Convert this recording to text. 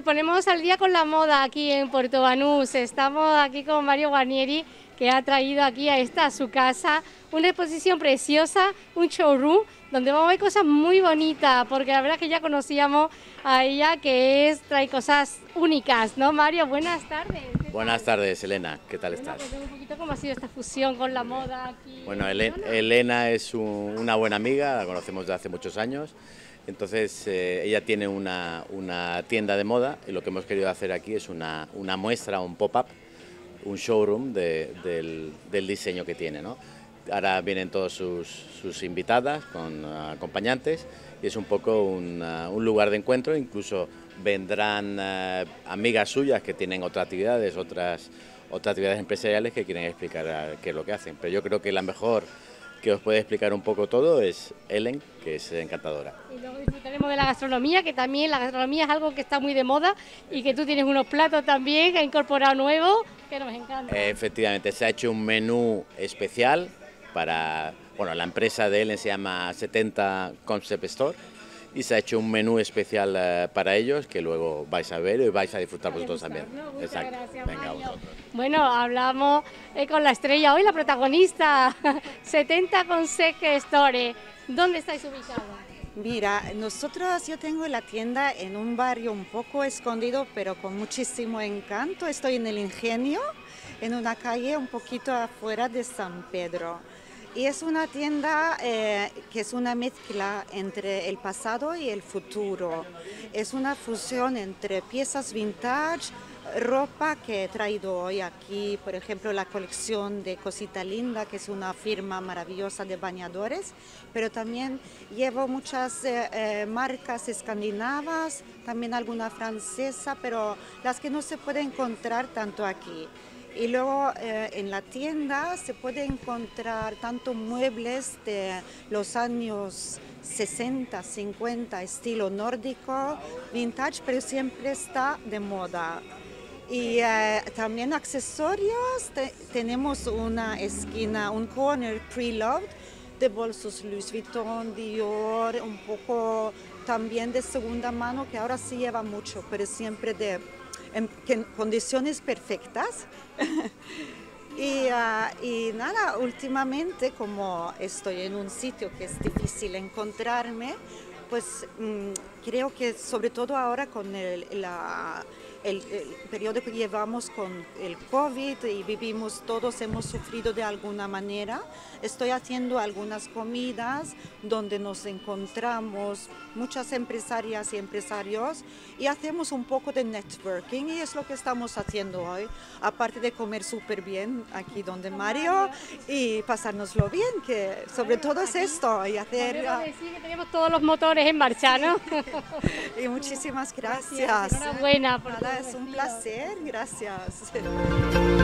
ponemos al día con la moda aquí en Puerto Banús. Estamos aquí con Mario Guarnieri, que ha traído aquí a su casa, una exposición preciosa, un showroom, donde vamos a ver cosas muy bonitas, porque la verdad es que ya conocíamos a ella, trae cosas únicas, ¿no, Mario? Buenas tardes. Buenas tardes, Elena, ¿qué tal estás? Cuéntame un poquito cómo ha sido esta fusión con la moda aquí. Bueno, Elena es una buena amiga, la conocemos de hace muchos años. Entonces ella tiene una tienda de moda y lo que hemos querido hacer aquí es una muestra, un pop-up, un showroom del diseño que tiene, ¿no? Ahora vienen todas sus invitadas con acompañantes y es un poco un lugar de encuentro. Incluso vendrán amigas suyas que tienen otras actividades empresariales que quieren explicar qué es lo que hacen. Pero yo creo que la mejor que os puede explicar un poco todo es Ellen, que es encantadora. Y luego disfrutaremos de la gastronomía, que también la gastronomía es algo que está muy de moda y que tú tienes unos platos también que has incorporado nuevos que nos encantan. Efectivamente, se ha hecho un menú especial para, bueno, la empresa de Ellen se llama 70 Concept Store y se ha hecho un menú especial para ellos que luego vais a ver y vais a disfrutar vosotros también. ¿No? Exacto. Gracias, Venga, Mario. vosotros. Bueno, hablamos con la estrella hoy, la protagonista, 70 Concept Store. ¿Dónde estáis ubicados? Mira, yo tengo la tienda en un barrio un poco escondido, pero con muchísimo encanto. Estoy en el Ingenio, en una calle un poquito afuera de San Pedro. Y es una tienda que es una mezcla entre el pasado y el futuro. Es una fusión entre piezas vintage, ropa que he traído hoy aquí, por ejemplo, la colección de Cosita Linda, que es una firma maravillosa de bañadores, pero también llevo muchas marcas escandinavas, también alguna francesa, pero las que no se pueden encontrar tanto aquí. Y luego en la tienda se puede encontrar tanto muebles de los años 60, 50, estilo nórdico, vintage, pero siempre está de moda. Y también accesorios, tenemos una esquina, un corner pre-loved de bolsos Louis Vuitton, Dior, un poco también de segunda mano, que ahora sí lleva mucho, pero siempre en condiciones perfectas. Y nada, últimamente como estoy en un sitio que es difícil encontrarme, pues creo que sobre todo ahora con el periodo que llevamos con el COVID y todos hemos sufrido de alguna manera, estoy haciendo algunas comidas donde nos encontramos muchas empresarias y empresarios y hacemos un poco de networking y es lo que estamos haciendo hoy, aparte de comer súper bien aquí donde Mario y pasárnoslo bien, que sobre todo es esto y hacer... Sí, que tenemos todos los motores en marcha, ¿no? Y muchísimas gracias. Enhorabuena por Nada, es un placer, gracias.